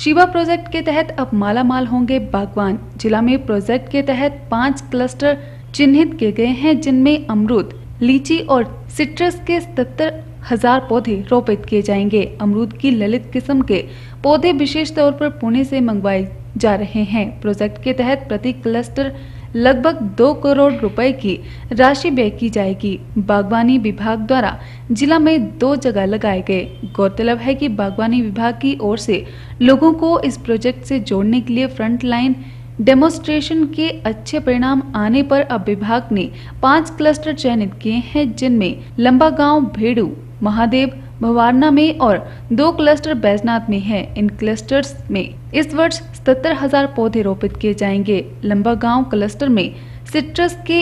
Shiva project के तहत अब मालामाल होंगे बागवान। जिला में प्रोजेक्ट के तहत 5 क्लस्टर चिन्हित किए गए हैं, जिनमें अमरूद, लीची और सिट्रस के 77,000 पौधे रोपित किए जाएंगे। अमरूद की ललित किस्म के पौधे विशेष तौर पर पुणे से मंगवाए जा रहे हैं। प्रोजेक्ट के तहत प्रति क्लस्टर लगभग 2 करोड़ रुपए की राशि व्यय की जाएगी। बागवानी विभाग द्वारा जिला में 2 जगह लगाए गए। गौरतलब है कि बागवानी विभाग की ओर से लोगों को इस प्रोजेक्ट से जोड़ने के लिए फ्रंट लाइन डेमोन्स्ट्रेशन के अच्छे परिणाम आने पर अब विभाग ने 5 क्लस्टर चयनित किए हैं, जिनमें लंबा गांव, भेड़ू, महादेव, भवारना में और 2 क्लस्टर बैजनाथ में है। इन क्लस्टर्स में इस वर्ष 77,000 पौधे रोपित किए जाएंगे। लंबा गांव क्लस्टर में सिट्रस के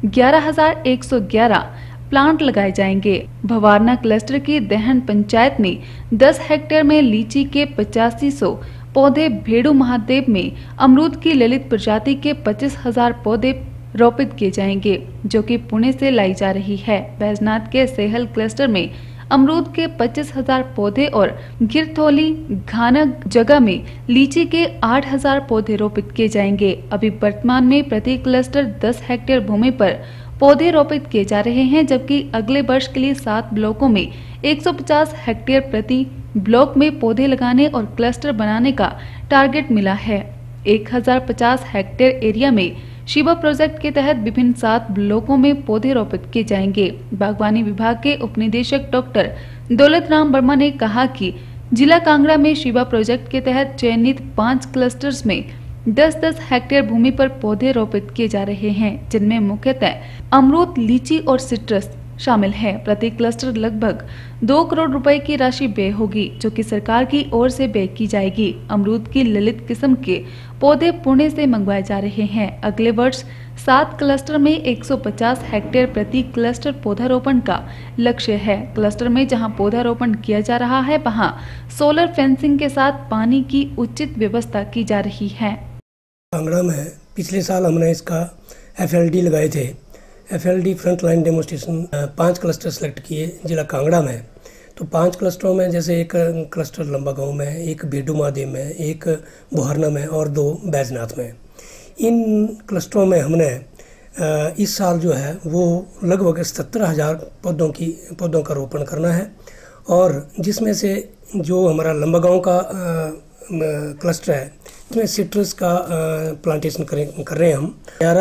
11,111 प्लांट लगाए जाएंगे। भवारना क्लस्टर की दहन पंचायत में 10 हेक्टेयर में लीची के 8500 पौधे, भेड़ू महादेव में अमरूद की ललित प्रजाति के 25,000 पौधे रोपित किए जाएंगे, जो कि पुणे से लाई जा रही है। बैजनाथ के सेहल क्लस्टर में अमरूद के 25,000 पौधे और गिरथौली घानक जगह में लीची के 8,000 पौधे रोपित किए जाएंगे। अभी वर्तमान में प्रति क्लस्टर 10 हेक्टेयर भूमि पर पौधे रोपित किए जा रहे हैं, जबकि अगले वर्ष के लिए 7 ब्लॉकों में 150 हेक्टेयर प्रति ब्लॉक में पौधे लगाने और क्लस्टर बनाने का टारगेट मिला है। 1050 हेक्टेयर एरिया में शिवा प्रोजेक्ट के तहत विभिन्न 7 ब्लॉकों में पौधे रोपित किए जाएंगे। बागवानी विभाग के उप निदेशक डॉक्टर दौलत राम वर्मा ने कहा कि जिला कांगड़ा में शिवा प्रोजेक्ट के तहत चयनित 5 क्लस्टर्स में 10-10 हेक्टेयर भूमि पर पौधे रोपित किए जा रहे हैं, जिनमें मुख्यतः अमरूद, लीची और सिट्रस शामिल है। प्रति क्लस्टर लगभग 2 करोड़ रुपए की राशि व्यय होगी, जो कि सरकार की ओर से व्यय की जाएगी। अमरूद की ललित किस्म के पौधे पुणे से मंगवाए जा रहे हैं। अगले वर्ष 7 क्लस्टर में 150 हेक्टेयर प्रति क्लस्टर पौधारोपण का लक्ष्य है। क्लस्टर में जहां पौधारोपण किया जा रहा है, वहां सोलर फेंसिंग के साथ पानी की उचित व्यवस्था की जा रही है। कांगड़ा में पिछले साल हमने इसका FLD लगाए थे। FLD front line demonstration 5 cluster select किए जिला कांगड़ा में। तो 5 क्लस्टरों में जैसे एक क्लस्टर लंबा गांव में, एक भेड़ू महादेव में, एक बुहारना में और 2 बैजनाथ में। इन क्लस्टरों में हमने इस साल जो है वो लगभग 77,000 पौधों का रोपण करना है, और जिसमें से जो हमारा लंबा गांव का क्लस्टर है, इसमें सिट्रस का प्लांटेशन कर रहे हैं हम।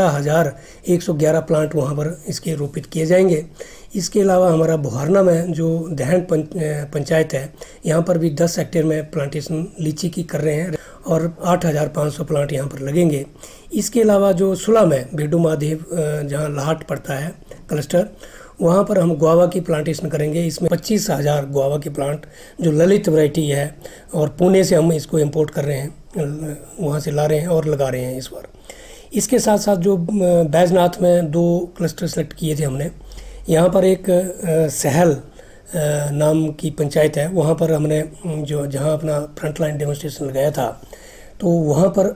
11,111 प्लांट वहाँ पर इसके रोपित किए जाएंगे। इसके अलावा हमारा बुहारना में जो दहन पंचायत है, यहाँ पर भी 10 हेक्टेयर में प्लांटेशन लीची की कर रहे हैं और 8,500 प्लांट यहाँ पर लगेंगे। इसके अलावा जो सुला में भेड़ू महादेव जहाँ लाहट पड़ता है क्लस्टर, वहाँ पर हम गुआवा की प्लांटेशन करेंगे। इसमें 25,000 गुआवा की प्लांट जो ललित वैरायटी है, और पुणे से हम इसको इंपोर्ट कर रहे हैं, वहाँ से ला रहे हैं और लगा रहे हैं इस बार। इसके साथ साथ जो बैजनाथ में 2 क्लस्टर सेलेक्ट किए थे हमने, यहाँ पर एक सहल नाम की पंचायत है, वहाँ पर हमने जहाँ अपना फ्रंट लाइन डेमोन्स्ट्रेशन लगाया था, तो वहाँ पर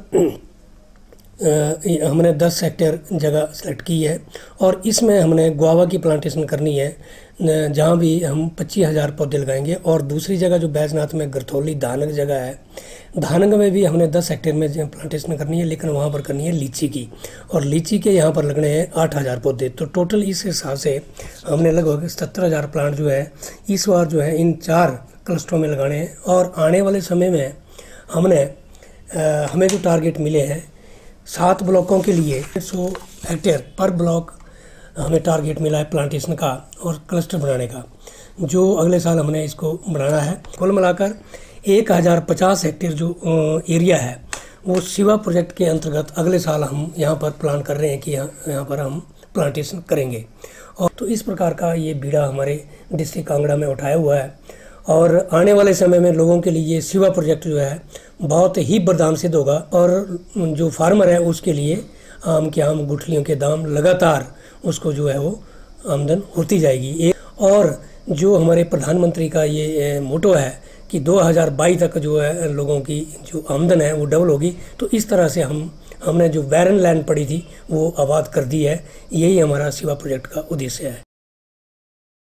हमने 10 हेक्टेयर जगह सेलेक्ट की है, और इसमें हमने गुआवा की प्लांटेशन करनी है, जहाँ भी हम 25,000 पौधे लगाएंगे। और दूसरी जगह जो बैजनाथ में गरथौली धानक जगह है, धानक में भी हमने 10 हेक्टेयर में प्लांटेशन करनी है, लेकिन वहाँ पर करनी है लीची की, और लीची के यहाँ पर लगने हैं 8,000 पौधे। तो टोटल इस हिसाब से हमने लगभग 77,000 प्लांट जो है इस बार जो है इन 4 क्लस्टरों में लगाने हैं। और आने वाले समय में हमें जो टारगेट मिले हैं 7 ब्लॉकों के लिए 100 हेक्टेयर पर ब्लॉक हमें टारगेट मिला है प्लांटेशन का और क्लस्टर बनाने का, जो अगले साल हमने इसको बनाना है। कुल मिलाकर 1,050 हेक्टेयर जो एरिया है वो शिवा प्रोजेक्ट के अंतर्गत अगले साल हम यहाँ पर प्लान कर रहे हैं कि यहाँ पर हम प्लांटेशन करेंगे। और तो इस प्रकार का ये बीड़ा हमारे डिस्ट्रिक्ट कांगड़ा में उठाया हुआ है, और आने वाले समय में लोगों के लिए शिवा प्रोजेक्ट जो है बहुत ही वरदान सिद्ध होगा। और जो फार्मर है उसके लिए आम के आम गुठलियों के दाम लगातार उसको जो है वो आमदन होती जाएगी। और जो हमारे प्रधानमंत्री का ये मोटो है कि 2022 तक जो है लोगों की जो आमदन है वो डबल होगी, तो इस तरह से हमने जो बैरन लैंड पड़ी थी वो आबाद कर दी है। यही हमारा शिवा प्रोजेक्ट का उद्देश्य है।